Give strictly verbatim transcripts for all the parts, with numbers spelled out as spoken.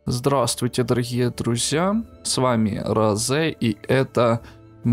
Здравствуйте, дорогие друзья, с вами Розе, и это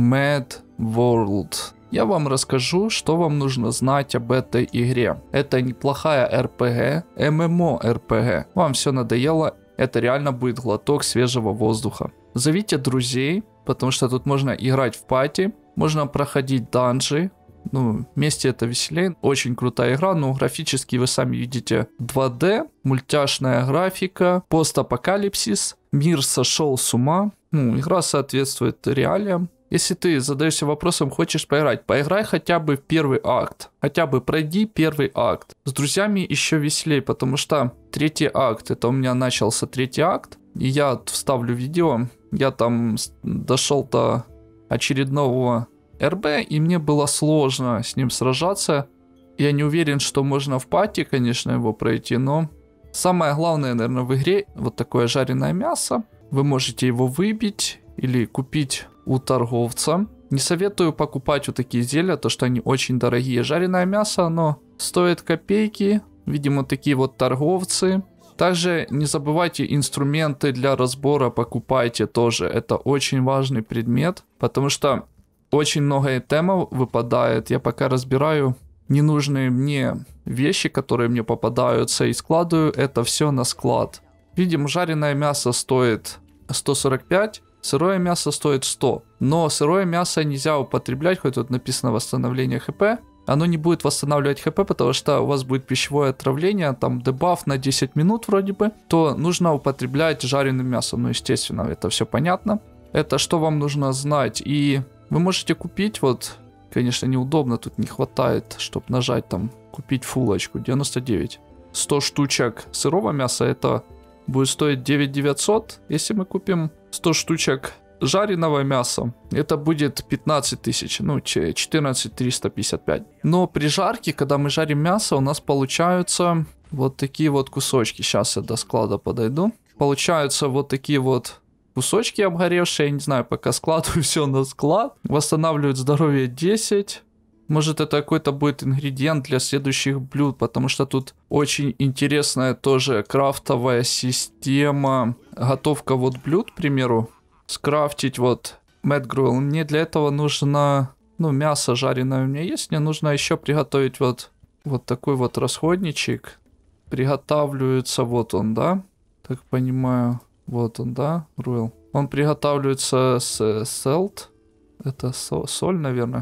Mad World. Я вам расскажу, что вам нужно знать об этой игре. Это неплохая эр пи джи, эм эм о эр пи джи. Вам все надоело, это реально будет глоток свежего воздуха. Зовите друзей, потому что тут можно играть в пати, можно проходить данжи. Ну, вместе это веселее. Очень крутая игра, но графически вы сами видите два дэ, мультяшная графика, постапокалипсис, мир сошел с ума. Ну, игра соответствует реалиям. Если ты задаешься вопросом, хочешь поиграть, поиграй хотя бы в первый акт. Хотя бы пройди первый акт. С друзьями еще веселее, потому что третий акт, это у меня начался третий акт. И я вставлю видео, я там дошел до очередного эр би, и мне было сложно с ним сражаться. Я не уверен, что можно в пати, конечно, его пройти, но самое главное, наверное, в игре вот такое жареное мясо. Вы можете его выбить или купить у торговца. Не советую покупать вот такие зелья, то что они очень дорогие. Жареное мясо, оно стоит копейки. Видимо, такие вот торговцы. Также не забывайте инструменты для разбора, покупайте тоже. Это очень важный предмет, потому что очень много темов выпадает. Я пока разбираю ненужные мне вещи, которые мне попадаются, и складываю это все на склад. Видим, жареное мясо стоит сто сорок пять, сырое мясо стоит сто. Но сырое мясо нельзя употреблять, хоть тут написано восстановление хп. Оно не будет восстанавливать хп, потому что у вас будет пищевое отравление, там дебаф на десять минут вроде бы. То нужно употреблять жареным мясом. Ну, естественно, это все понятно. Это что вам нужно знать. И вы можете купить, вот, конечно, неудобно, тут не хватает, чтобы нажать там, купить фулочку, девяносто девять. сто штучек сырого мяса, это будет стоить девять тысяч девятьсот. Если мы купим сто штучек жареного мяса, это будет пятнадцать тысяч, ну, четырнадцать тысяч триста пятьдесят пять. Но при жарке, когда мы жарим мясо, у нас получаются вот такие вот кусочки. Сейчас я до склада подойду. Получаются вот такие вот кусочки обгоревшие, я не знаю, пока складываю все на склад. Восстанавливают здоровье десять. Может, это какой-то будет ингредиент для следующих блюд, потому что тут очень интересная тоже крафтовая система. Готовка вот блюд, к примеру. Скрафтить вот Mad Grill. Мне для этого нужно, ну, мясо жареное у меня есть. Мне нужно еще приготовить вот, вот такой вот расходничек. Приготавливается вот он, да? Так понимаю. Вот он, да, Руэл. Он приготавливается с селт. Это со соль, наверное.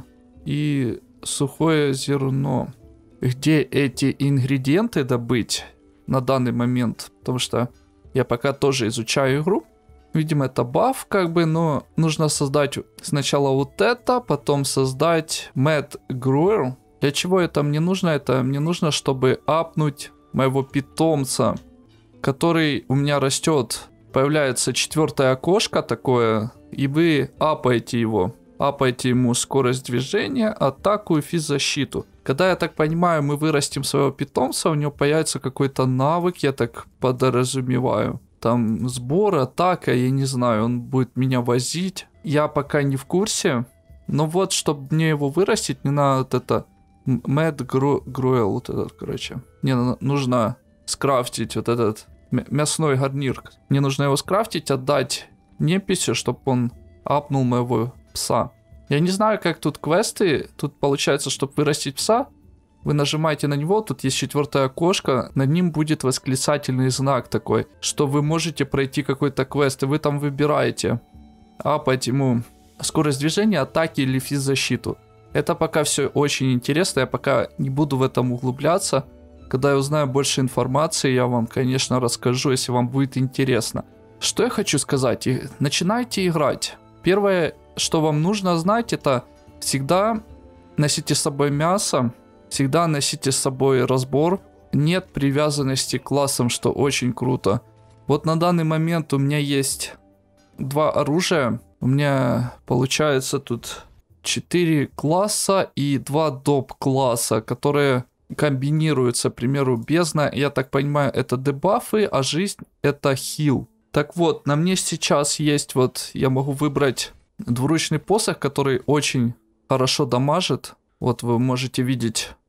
И сухое зерно. Где эти ингредиенты добыть на данный момент? Потому что я пока тоже изучаю игру. Видимо, это баф, как бы, но нужно создать сначала вот это, потом создать Mad Grill. Для чего это мне нужно? Это мне нужно, чтобы апнуть моего питомца, который у меня растет. Появляется четвертое окошко такое, и вы апаете его. Апаете ему скорость движения, атаку и физзащиту. Когда, я так понимаю, мы вырастим своего питомца, у него появится какой-то навык, я так подразумеваю. Там сбор, атака, я не знаю, он будет меня возить. Я пока не в курсе. Но вот, чтобы мне его вырастить, мне надо вот это Mad Grill, вот этот, короче. Мне нужно скрафтить вот этот мясной гарнир. Мне нужно его скрафтить, отдать неписи, чтобы он апнул моего пса. Я не знаю, как тут квесты. Тут получается, чтобы вырастить пса, вы нажимаете на него, тут есть четвертое окошко, над ним будет восклицательный знак такой, что вы можете пройти какой-то квест, и вы там выбираете апать ему скорость движения, атаки или физзащиту. Это пока все очень интересно, я пока не буду в этом углубляться. Когда я узнаю больше информации, я вам, конечно, расскажу, если вам будет интересно. Что я хочу сказать? Начинайте играть. Первое, что вам нужно знать, это всегда носите с собой мясо, всегда носите с собой разбор. Нет привязанности к классам, что очень круто. Вот на данный момент у меня есть два оружия. У меня получается тут четыре класса и два доп класса, которые комбинируются. К примеру, бездна, я так понимаю, это дебафы, а жизнь это хил. Так вот, на мне сейчас есть вот, я могу выбрать двуручный посох, который очень хорошо дамажит. Вот вы можете видеть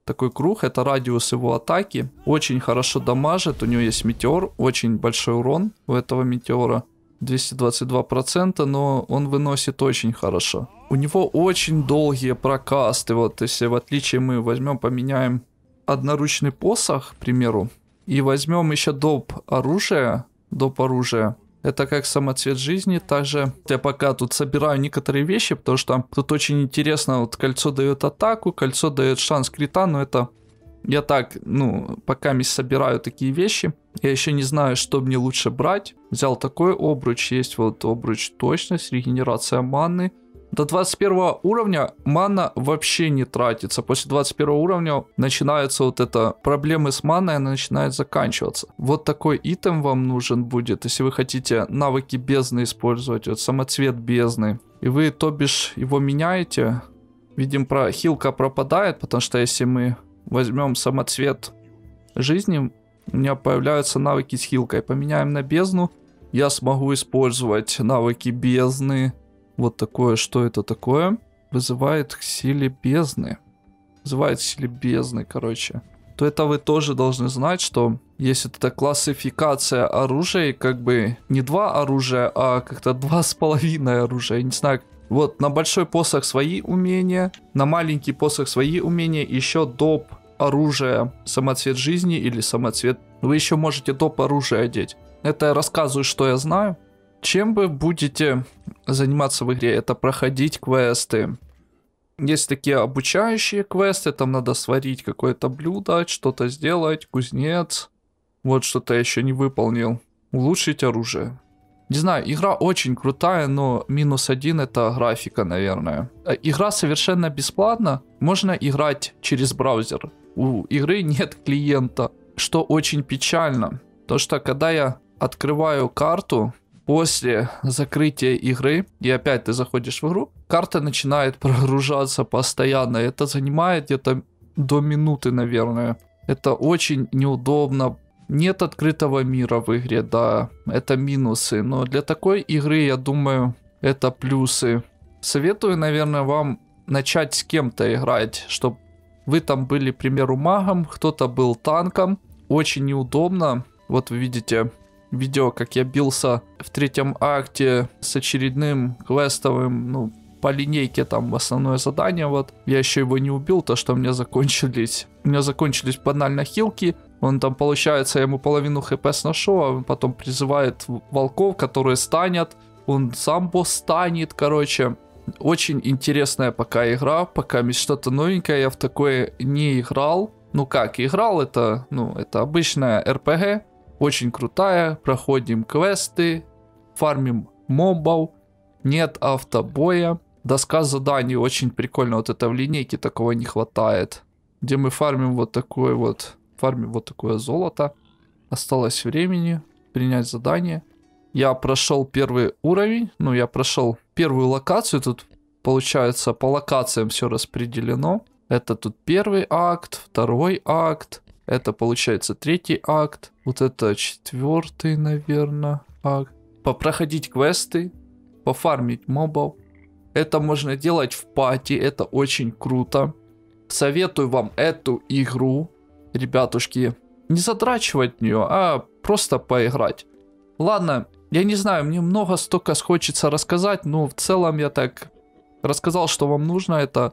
такой круг, это радиус его атаки. Очень хорошо дамажит, у него есть метеор, очень большой урон у этого метеора. двести двадцать два процента, но он выносит очень хорошо. У него очень долгие прокасты. Вот если в отличие мы возьмем, поменяем одноручный посох, к примеру, и возьмем еще доп оружие, доп оружие. Это как самоцвет жизни. Также я пока тут собираю некоторые вещи, потому что тут очень интересно. Вот кольцо дает атаку, кольцо дает шанс крита, но это я так, ну, пока не собираю такие вещи. Я еще не знаю, что мне лучше брать. Взял такой обруч, есть вот обруч точность, регенерация маны. До двадцать первого уровня мана вообще не тратится. После двадцать первого уровня начинаются вот это проблемы с маной, она начинает заканчиваться. Вот такой итем вам нужен будет, если вы хотите навыки бездны использовать. Вот самоцвет бездны. И вы, то бишь, его меняете. Видим, про хилка пропадает, потому что если мы возьмем самоцвет жизни, у меня появляются навыки с хилкой. Поменяем на бездну, я смогу использовать навыки бездны. Вот такое, что это такое? Вызывает к силе бездны. Вызывает к силе бездны, короче. То это вы тоже должны знать, что есть вот эта классификация оружия, как бы не два оружия, а как-то два с половиной оружия. Я не знаю. Вот на большой посох свои умения, на маленький посох свои умения, еще доп оружие самоцвет жизни или самоцвет. Вы еще можете доп оружие одеть. Это я рассказываю, что я знаю. Чем вы будете заниматься в игре? Это проходить квесты. Есть такие обучающие квесты, там надо сварить какое-то блюдо, что-то сделать, кузнец. Вот что-то я еще не выполнил. Улучшить оружие. Не знаю, игра очень крутая, но минус один это графика, наверное. Игра совершенно бесплатна, можно играть через браузер. У игры нет клиента, что очень печально. То что когда я открываю карту, после закрытия игры, и опять ты заходишь в игру, карта начинает прогружаться постоянно. Это занимает где-то до минуты, наверное. Это очень неудобно. Нет открытого мира в игре, да, это минусы. Но для такой игры, я думаю, это плюсы. Советую, наверное, вам начать с кем-то играть, чтобы вы там были, к примеру, магом, кто-то был танком. Очень неудобно. Вот вы видите видео, как я бился в третьем акте с очередным квестовым, ну, по линейке там основное задание, вот. Я еще его не убил, то что у меня закончились, у меня закончились банально хилки. Он там, получается, я ему половину хп сношу, а он потом призывает волков, которые станет. Он сам босс станет, короче. Очень интересная пока игра, пока что-то новенькое, я в такое не играл. Ну как, играл, это, ну, это обычная эр пи джи. Очень крутая, проходим квесты, фармим мобов, нет автобоя. Доска заданий очень прикольно, вот это в линейке такого не хватает. Где мы фармим вот такое вот, фармим вот такое золото. Осталось времени принять задание. Я прошел первый уровень, ну я прошел первую локацию, тут получается по локациям все распределено. Это тут первый акт, второй акт. Это получается третий акт. Вот это четвертый, наверное, акт. Попроходить квесты, пофармить мобов. Это можно делать в пати, это очень круто. Советую вам эту игру, ребятушки, не задрачивать в нее, а просто поиграть. Ладно, я не знаю, мне много столько хочется рассказать, но в целом я так рассказал, что вам нужно. Это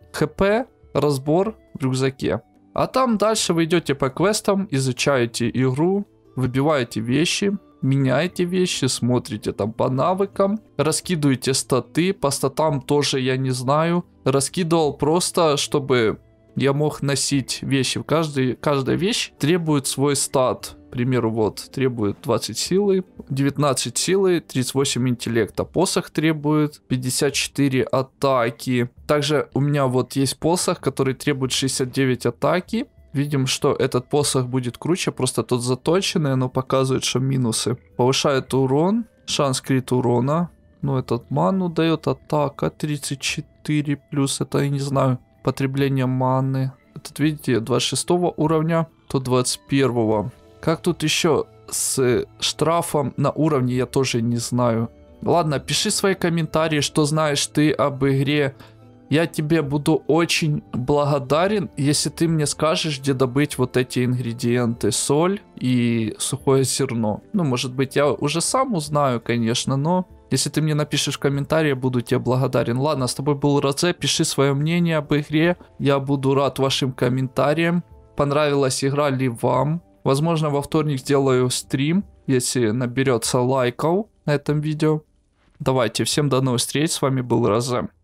хп, разбор в рюкзаке. А там дальше вы идете по квестам, изучаете игру, выбиваете вещи, меняете вещи, смотрите там по навыкам, раскидываете статы, по статам тоже я не знаю. Раскидывал просто, чтобы я мог носить вещи. Каждый, каждая вещь требует свой стат. К примеру, вот, требует двадцать силы, девятнадцать силы, тридцать восемь интеллекта. Посох требует пятьдесят четыре атаки. Также у меня вот есть посох, который требует шестьдесят девять атаки. Видим, что этот посох будет круче, просто тот заточенный, но показывает, что минусы. Повышает урон, шанс крит урона. Ну, этот ману дает, атака тридцать четыре плюс, это я не знаю, потребление маны. Этот, видите, двадцать шестого уровня, то двадцать первого. Как тут еще с штрафом на уровне, я тоже не знаю. Ладно, пиши свои комментарии, что знаешь ты об игре. Я тебе буду очень благодарен, если ты мне скажешь, где добыть вот эти ингредиенты. Соль и сухое зерно. Ну, может быть, я уже сам узнаю, конечно, но... Если ты мне напишешь в комментарии, буду тебе благодарен. Ладно, с тобой был Розе, пиши свое мнение об игре. Я буду рад вашим комментариям. Понравилась игра ли вам? Возможно, во вторник сделаю стрим, если наберется лайков на этом видео. Давайте, всем до новых встреч, с вами был Розе.